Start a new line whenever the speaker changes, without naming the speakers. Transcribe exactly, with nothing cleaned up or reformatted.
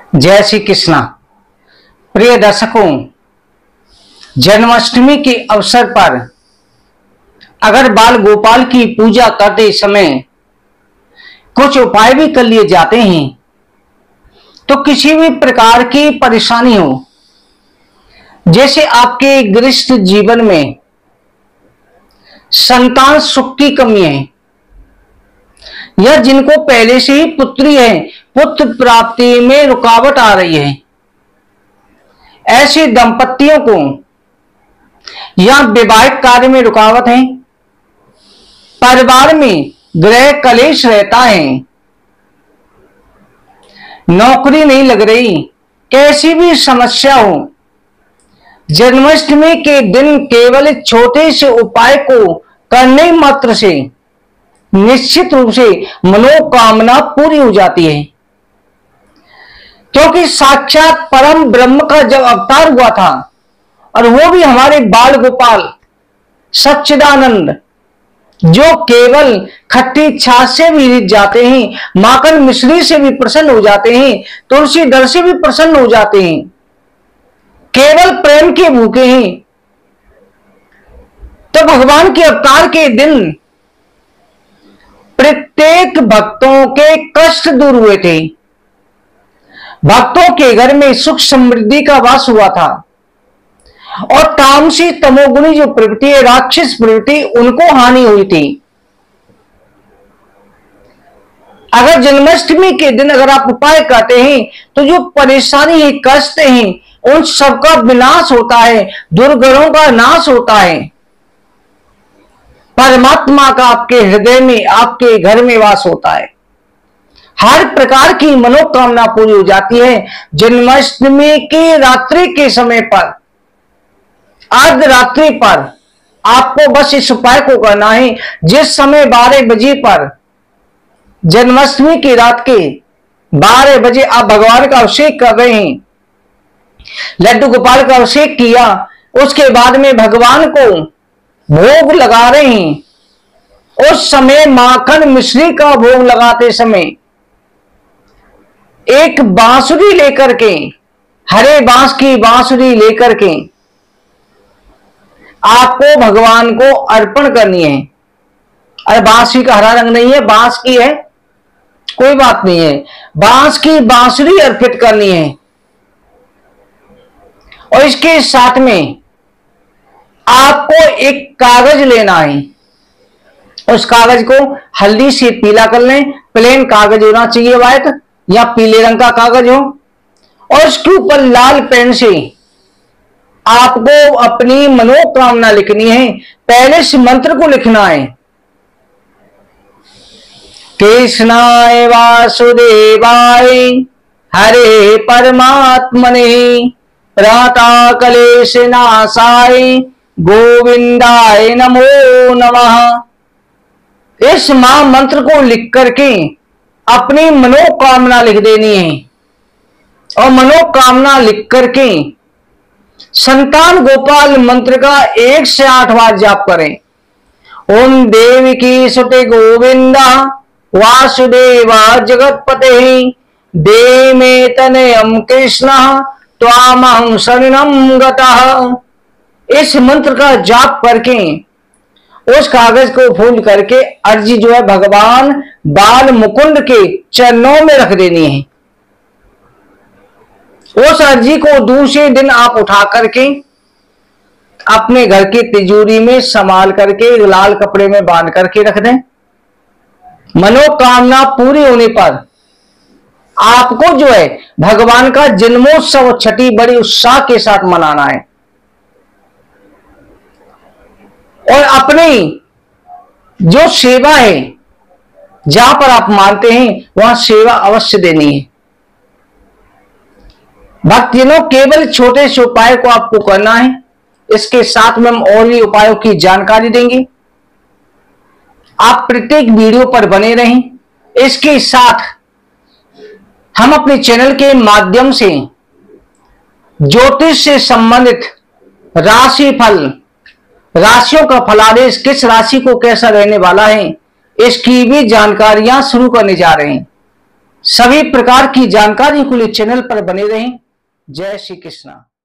जय श्री कृष्णा। प्रिय दर्शकों, जन्माष्टमी के अवसर पर अगर बाल गोपाल की पूजा करते समय कुछ उपाय भी कर लिए जाते हैं तो किसी भी प्रकार की परेशानी हो, जैसे आपके गृहस्थ जीवन में संतान सुख की कमी है या जिनको पहले से ही पुत्री है, पुत्र प्राप्ति में रुकावट आ रही है, ऐसे दंपतियों को या वैवाहिक कार्य में रुकावट है, परिवार में गृह कलेश रहता है, नौकरी नहीं लग रही, कैसी भी समस्या हो, जन्माष्टमी के दिन केवल छोटे से उपाय को करने मात्र से निश्चित रूप से मनोकामना पूरी हो जाती है। क्योंकि साक्षात परम ब्रह्म का जब अवतार हुआ था और वो भी हमारे बाल गोपाल सच्चिदानंद, जो केवल खट्टी छाछ से भी रिझ जाते हैं, माखन मिश्री से भी प्रसन्न हो जाते हैं, तुलसी दल से भी प्रसन्न हो जाते हैं, केवल प्रेम के भूखे हैं, तो भगवान के अवतार के दिन प्रत्येक भक्तों के कष्ट दूर हुए थे, भक्तों के घर में सुख समृद्धि का वास हुआ था और तामसी तमोगुणी जो प्रवृत्ति है, राक्षस प्रवृत्ति, उनको हानि हुई थी। अगर जन्माष्टमी के दिन अगर आप उपाय करते हैं तो जो परेशानी है, कष्ट हैं, उन सबका विनाश होता है, दुर्गुणों का नाश होता है, परमात्मा का आपके हृदय में, आपके घर में वास होता है, हर प्रकार की मनोकामना पूरी हो जाती है। जन्माष्टमी की रात्रि के समय पर, अर्धरात्रि पर आपको बस इस उपाय को करना है। जिस समय बारह बजे पर, जन्माष्टमी की रात के बारह बजे आप भगवान का अभिषेक कर रहे हैं, लड्डू गोपाल का अभिषेक किया, उसके बाद में भगवान को भोग लगा रहे हैं, उस समय माखन मिश्री का भोग लगाते समय एक बांसुरी लेकर के, हरे बांस की बांसुरी लेकर के आपको भगवान को अर्पण करनी है। अरे बांसुरी का हरा रंग नहीं है, बांस की है, कोई बात नहीं है, बांस की बांसुरी अर्पित करनी है। और इसके साथ में आपको एक कागज लेना है, उस कागज को हल्दी से पीला कर लें, प्लेन कागज होना चाहिए, व्हाइट या पीले रंग का कागज हो, और उसके ऊपर लाल पेन से आपको अपनी मनोकामना लिखनी है। पहले इस मंत्र को लिखना है, कृष्णाय वासुदेवाय हरे परमात्मने राता कलेश नाशाय गोविंदाय नमो नमः। इस महामंत्र को लिख करके अपनी मनोकामना लिख देनी है और मनोकामना लिख करके संतान गोपाल मंत्र का एक से आठ बार जाप करें। ओम देवकी सुते गोविंदा वासुदेवा जगतपते देमे तनयम कृष्ण त्वामहं शरणं गतः। इस मंत्र का जाप करके उस कागज को फोल्ड करके अर्जी जो है भगवान बाल मुकुंद के चरणों में रख देनी है। उस अर्जी को दूसरे दिन आप उठा करके अपने घर की तिजोरी में संभाल करके लाल कपड़े में बांध करके रख दें। मनोकामना पूरी होने पर आपको जो है भगवान का जन्मोत्सव छठी बड़ी उत्साह के साथ मनाना है और अपनी जो सेवा है, जहां पर आप मानते हैं वहां सेवा अवश्य देनी है। भक्तजनों, केवल छोटे से उपाय को आपको करना है, इसके साथ में हम और भी उपायों की जानकारी देंगे। आप प्रत्येक वीडियो पर बने रहें। इसके साथ हम अपने चैनल के माध्यम से ज्योतिष से संबंधित राशि फल, राशियों का फलादेश, किस राशि को कैसा रहने वाला है, इसकी भी जानकारियां शुरू करने जा रहे हैं। सभी प्रकार की जानकारी के लिए चैनल पर बने रहें। जय श्री कृष्णा।